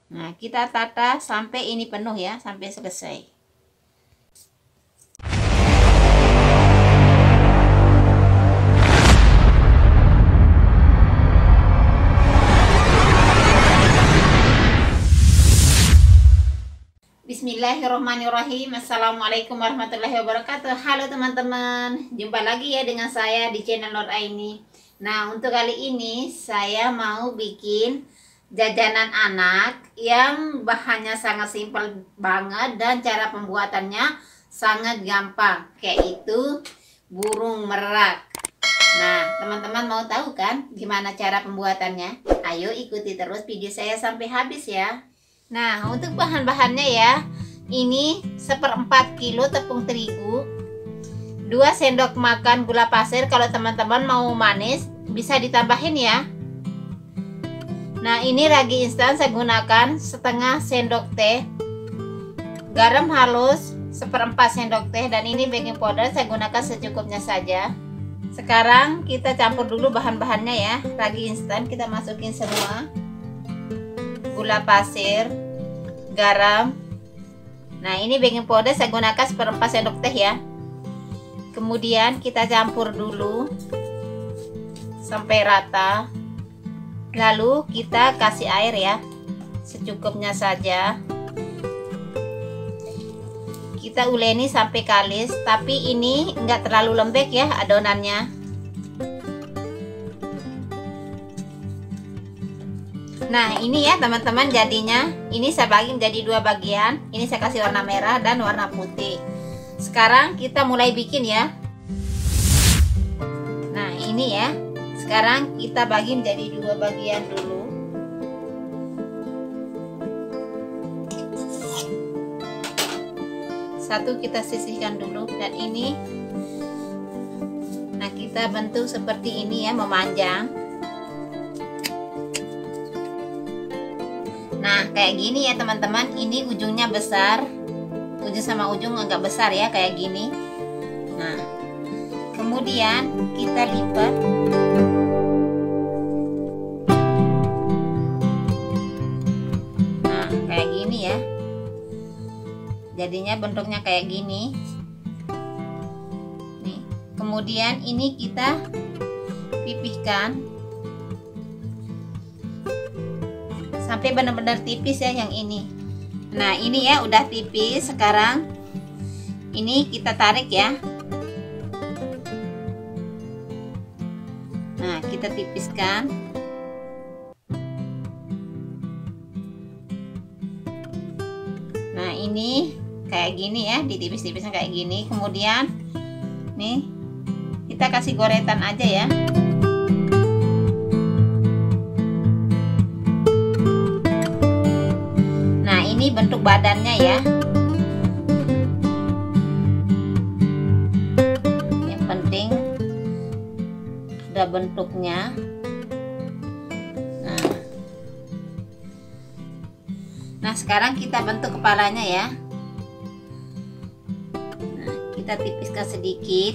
Nah, kita tata sampai ini penuh ya, sampai selesai. Bismillahirrahmanirrahim. Assalamualaikum warahmatullahi wabarakatuh. Halo teman-teman, jumpa lagi ya dengan saya di channel Nur Aini. Nah, untuk kali ini saya mau bikin jajanan anak yang bahannya sangat simpel banget dan cara pembuatannya sangat gampang, kayak itu burung merak. Nah, teman-teman mau tahu kan gimana cara pembuatannya? Ayo ikuti terus video saya sampai habis ya. Nah, untuk bahan-bahannya ya, ini 1/4 kilo tepung terigu, 2 sendok makan gula pasir. Kalau teman-teman mau manis bisa ditambahin ya. Nah, ini ragi instan saya gunakan setengah sendok teh, garam halus 1/4 sendok teh, dan ini baking powder saya gunakan secukupnya saja. Sekarang kita campur dulu bahan-bahannya ya. Ragi instan kita masukin semua, gula pasir, garam. Nah, ini baking powder saya gunakan 1/4 sendok teh ya. Kemudian kita campur dulu sampai rata. Lalu kita kasih air ya, secukupnya saja. Kita uleni sampai kalis, tapi ini enggak terlalu lembek ya adonannya. Nah, ini ya teman-teman jadinya. Ini saya bagi menjadi 2 bagian. Ini saya kasih warna merah dan warna putih. Sekarang kita mulai bikin ya. Nah, ini ya. Sekarang kita bagi menjadi 2 bagian dulu. Satu kita sisihkan dulu, dan ini. Nah, kita bentuk seperti ini ya, memanjang. Nah, kayak gini ya teman-teman. Ini ujungnya besar, ujung sama ujung agak besar ya, kayak gini. Nah, kemudian kita lipat. Nah, kayak gini ya. Jadinya bentuknya kayak gini. Nih, kemudian ini kita pipihkan sampai benar-benar tipis ya yang ini. Nah, ini ya udah tipis. Sekarang ini kita tarik ya. Nah, kita tipiskan. Nah, ini kayak gini ya, ditipis-tipisnya kayak gini. Kemudian nih kita kasih goretan aja ya. Ini bentuk badannya ya. Yang penting ada bentuknya. Nah, sekarang kita bentuk kepalanya ya. Nah, kita tipiskan sedikit.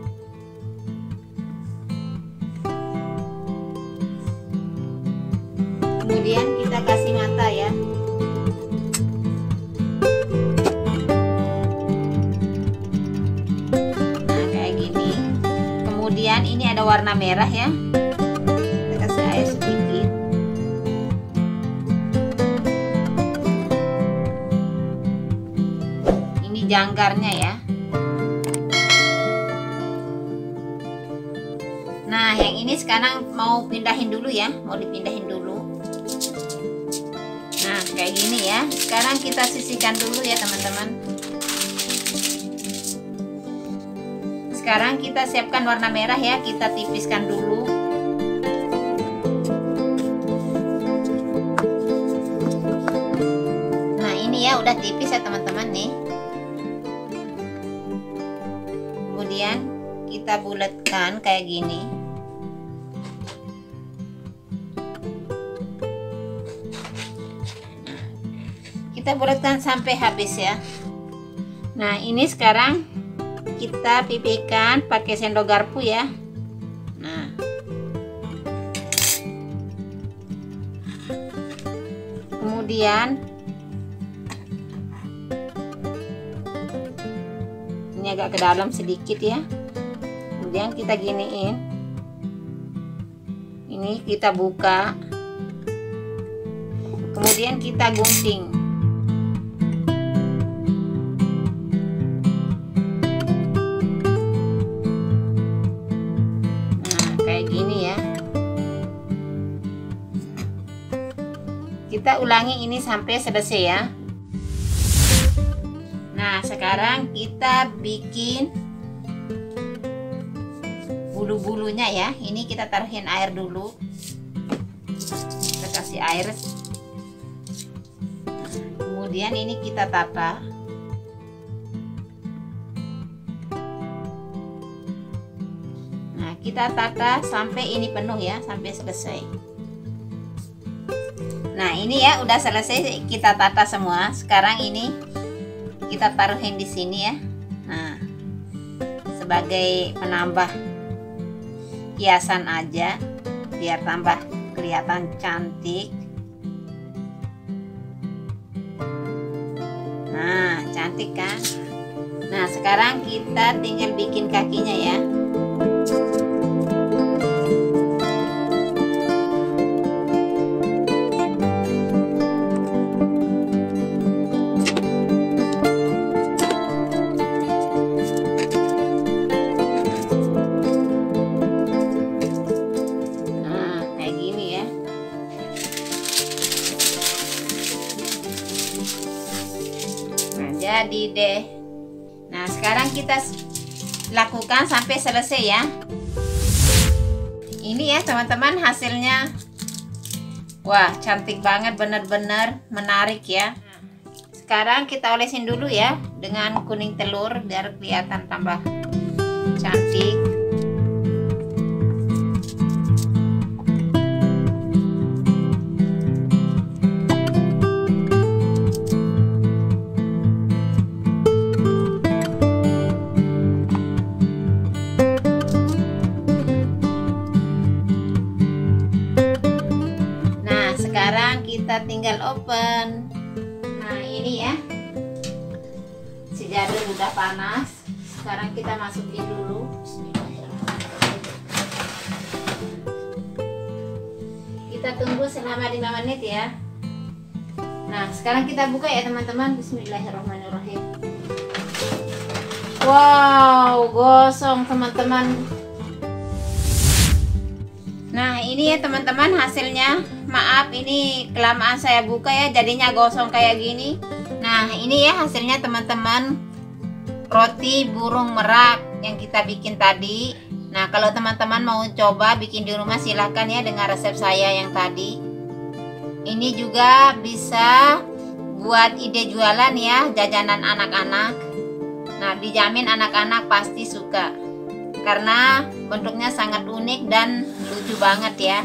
Kemudian kita kasih mata ya. Kemudian ini ada warna merah ya. Kita kasih air sedikit. Ini jangkarnya ya. Nah, yang ini sekarang mau pindahin dulu ya, mau dipindahin dulu. Nah, kayak gini ya. Sekarang kita sisihkan dulu ya teman-teman. Sekarang kita siapkan warna merah ya, kita tipiskan dulu. Nah, ini ya udah tipis ya teman-teman nih. Kemudian kita bulatkan kayak gini. Kita bulatkan sampai habis ya. Nah, ini sekarang kita pipihkan pakai sendok garpu ya. Nah, Kemudian ini agak ke dalam sedikit ya. Kemudian kita giniin. Ini kita buka. Kemudian kita gunting. Nah, kayak gini ya. Kita ulangi ini sampai selesai ya. Nah, sekarang kita bikin bulu-bulunya ya. Ini kita taruhin air dulu. Kita kasih air. Kemudian ini kita tata. Nah, kita tata sampai ini penuh ya, sampai selesai. Nah, ini ya udah selesai kita tata semua. Sekarang ini kita taruhin di sini ya. Nah, sebagai penambah hiasan aja biar tambah kelihatan cantik. Nah, cantik kan? Nah, sekarang kita tinggal bikin kakinya ya. Jadi deh. Nah, sekarang kita lakukan sampai selesai ya. Ini ya teman-teman hasilnya. Wah, cantik banget, bener-bener menarik ya. Sekarang kita olesin dulu ya dengan kuning telur biar kelihatan tambah cantik. Sekarang kita tinggal open. Nah, ini ya, si jadul udah panas. Sekarang kita masukin dulu. Kita tunggu selama 5 menit ya. Nah, sekarang kita buka ya teman-teman. Bismillahirrahmanirrahim. Wow, gosong teman-teman. Nah, ini ya teman-teman hasilnya. Maaf, ini kelamaan saya buka ya, jadinya gosong kayak gini. Nah, ini ya hasilnya teman-teman. Roti burung merak yang kita bikin tadi. Nah, kalau teman-teman mau coba bikin di rumah silahkan ya dengan resep saya yang tadi. Ini juga bisa buat ide jualan ya, jajanan anak-anak. Nah, dijamin anak-anak pasti suka. Karena bentuknya sangat unik dan lucu banget ya.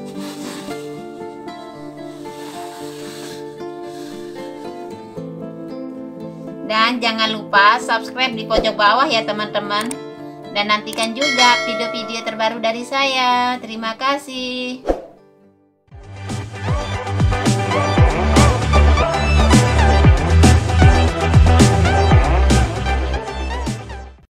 Dan jangan lupa subscribe di pojok bawah ya teman-teman. Dan nantikan juga video-video terbaru dari saya. Terima kasih.